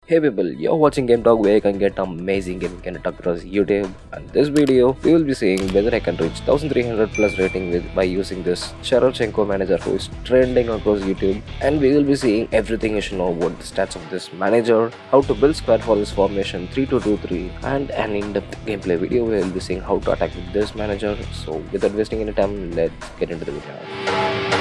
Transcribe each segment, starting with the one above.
Hey people, you're watching Game Talk where you can get amazing gaming content across YouTube. And this video, we will be seeing whether I can reach 1300 plus rating by using this Shevchenko manager who is trending across YouTube. And we will be seeing everything you should know about the stats of this manager, how to build squad for this formation 3-2-2-3, and an in-depth gameplay video where we will be seeing how to attack with this manager. So without wasting any time, let's get into the video.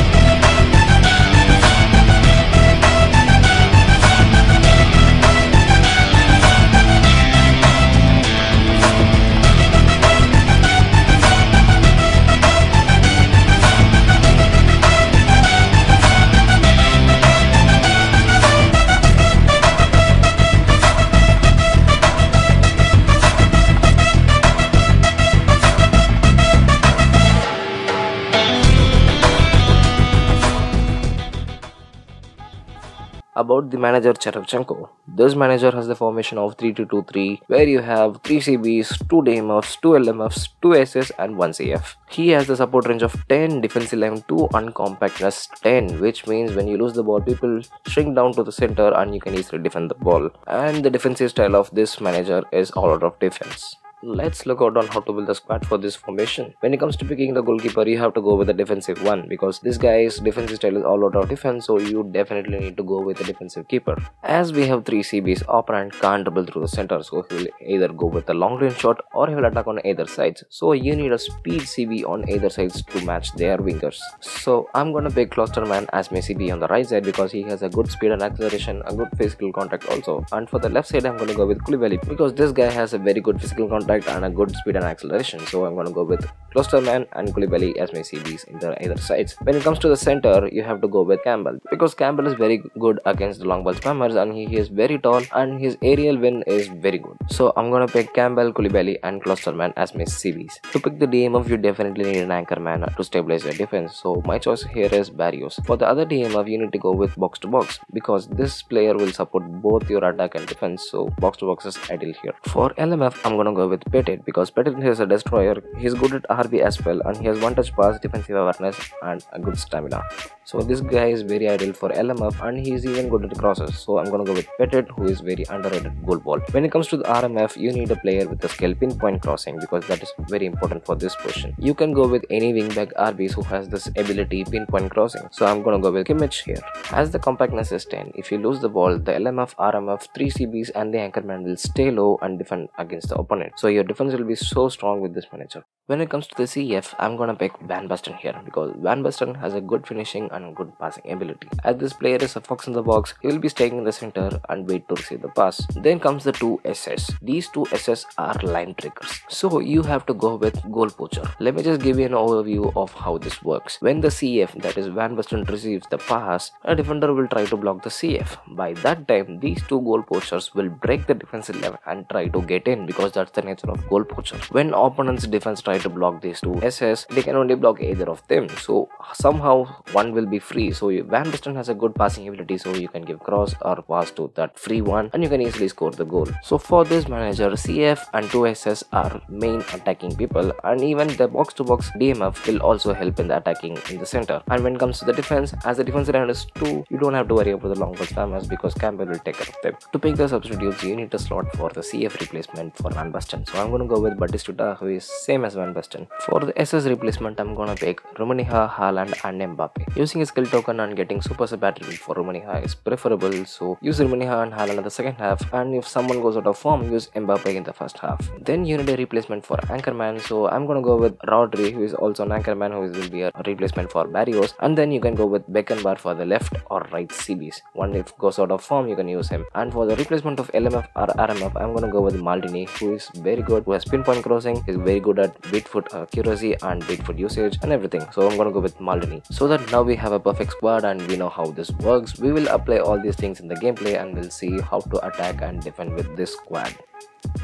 About the manager Shevchenko, this manager has the formation of 3-2-2-3 where you have 3 CBs, 2 DMFs, 2 LMFs, 2 SS and 1 CF. He has the support range of 10, defensive line 2 and compactness 10, which means when you lose the ball, people shrink down to the center and you can easily defend the ball. And the defensive style of this manager is all out of defense. Let's look out on how to build the squad for this formation. When it comes to picking the goalkeeper, you have to go with the defensive one because this guy's defensive style is all out of defense, so you definitely need to go with a defensive keeper. As we have 3 CBs, opponent can't dribble through the center, so he will either go with a long range shot or he will attack on either sides. So you need a speed CB on either sides to match their wingers. So I'm gonna pick Klosterman as my CB on the right side because he has a good speed and acceleration, a good physical contact also. And for the left side, I'm gonna go with Koulibaly because this guy has a very good physical contact and a good speed and acceleration, so I'm gonna go with Klosterman and Koulibaly as my CBs in the either sides. When it comes to the center, you have to go with Campbell because Campbell is very good against the long ball spammers and he is very tall and his aerial win is very good. So I'm gonna pick Campbell, Koulibaly and Klosterman as my CBs. To pick the DMF, you definitely need an anchor man to stabilize your defense, so my choice here is Barrios. For the other DMF, you need to go with box to box because this player will support both your attack and defense, so box to box is ideal here. For LMF, I'm gonna go with Petit because Petit is a destroyer. He's good at RB as well and he has one touch pass, defensive awareness and a good stamina. So this guy is very ideal for LMF and he is even good at crosses. So I'm gonna go with Petit, who is very underrated goal ball. When it comes to the RMF, you need a player with a skill pinpoint crossing because that is very important for this position. You can go with any wingback RBs who has this ability pinpoint crossing. So I'm gonna go with Kimmich here. As the compactness is 10, if you lose the ball, the LMF, RMF, 3 CBs and the anchorman will stay low and defend against the opponent. So your defense will be so strong with this manager. When it comes to the CF, I'm gonna pick Van Basten here because Van Basten has a good finishing and good passing ability. As this player is a fox in the box, he will be staying in the center and wait to receive the pass. Then comes the 2 SS. These 2 SS are line triggers, so you have to go with goal poacher. Let me just give you an overview of how this works. When the CF, that is Van Basten, receives the pass, a defender will try to block the CF. By that time, these 2 goal poachers will break the defensive line and try to get in because that's the nature of goal poacher. When opponent's defense try to block these 2 SS, they can only block either of them, so somehow one will be free. So Van Basten has a good passing ability, so you can give cross or pass to that free one and you can easily score the goal. So for this manager, CF and 2 SS are main attacking people, and even the box to box DMF will also help in the attacking in the center. And when it comes to the defense, as the defense line is 2, you don't have to worry about the long ball spammers because Campbell will take care of them. To pick the substitutes, you need a slot for the CF replacement for Van Basten, so I'm gonna go with Batistuta, who is same as Van Basten. For the SS replacement, I'm gonna pick Rummenigge, Haaland and Mbappe. Using a skill token and getting super sub attribute for Rummenigge is preferable, so use Rummenigge and Haaland in the second half, and if someone goes out of form, use Mbappe in the first half. Then you need a replacement for Anchorman, so I'm gonna go with Rodri, who is also an Anchorman, who will be a replacement for Barrios, and then you can go with Beckenbauer for the left or right CBs. One if goes out of form, you can use him. And for the replacement of LMF or RMF, I'm gonna go with Maldini, who is very good, who has pinpoint crossing, is very good at beat foot accuracy and beat foot usage and everything. So I'm gonna go with Maldini. So that now we have a perfect squad and we know how this works. We will apply all these things in the gameplay and we'll see how to attack and defend with this squad.